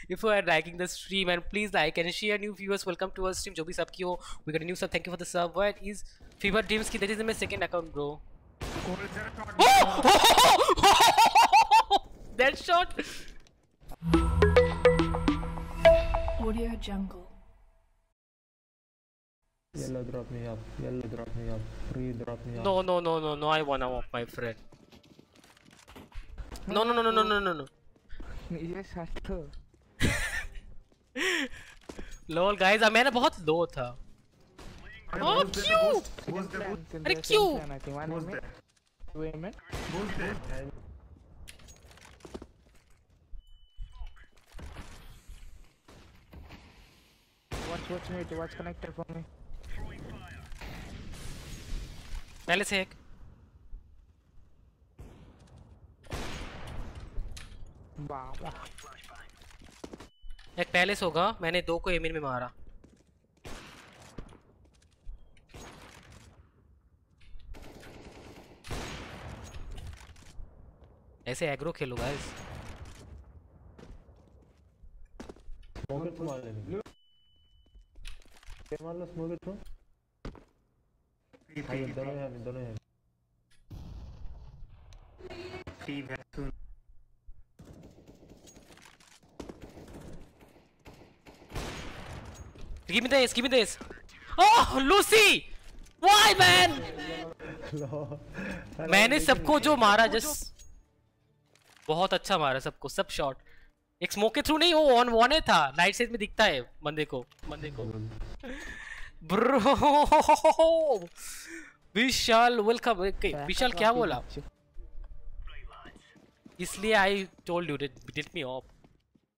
if you are liking the stream, and please like and share. New viewers, welcome to our stream. जो भी सब की हो, we got a new sub. Thank you for the sub. What is Fever Dreams की? That is my second account, bro. That shot. Audio Jungle. Yellow drop me up. Yellow drop me up. Free drop me up. No. I wanna walk, my friend. No. Yes, faster. Lol guys, मैं ना बहुत low था. Oh क्यों? अरे क्यों? Watch connector for me. पहले से एक. बाबा. एक पहले से होगा. मैंने दो को एमिन में मारा. ऐसे एग्रो खेलो गाइस. स्मोक मार लेंगे. मार लो स्मोक थ्रो. दोनों हैं. Steve has to. Give me this. Oh, Lucy! Why, man? मैंने सबको जो मारा जस्ट बहुत अच्छा मारा सबको. सब शॉट. एक स्मोक के थ्रू नहीं, वो ऑन वन था. राइट साइड में दिखता है बंदे को. ब्रो विशाल वेलकम. विशाल क्या बोला? इसलिए I told you ditch me of.